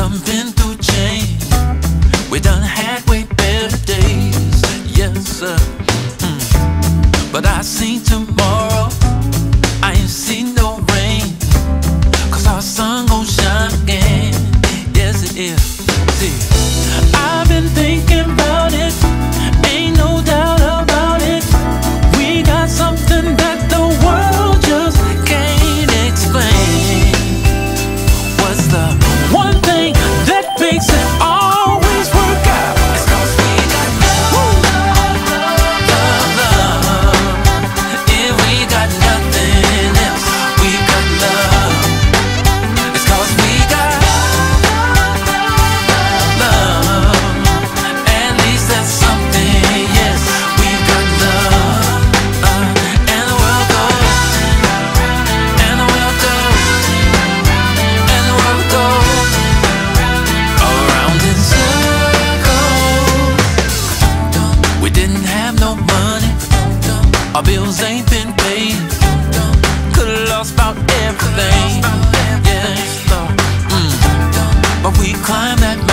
done been through change. We done had way better days. Yes, sir. But I seen tomorrow. I ain't seen no rain, 'cause our sun gon' shine again. Yes, it is. See, I've been thinking about it. Ain't no doubt about it. We got something that the world just can't explain. What's the one thing that makes it always work out? It's 'cause we got love, love, love. If we got nothing else, we got love. It's 'cause we got love. At least that's something, yes. We got love. And the world goes, and the world goes, and the world goes around in circles. We didn't have no money, our bills ain't been paid. Could've lost about everything, yes, Lord. But we climbed that mountain.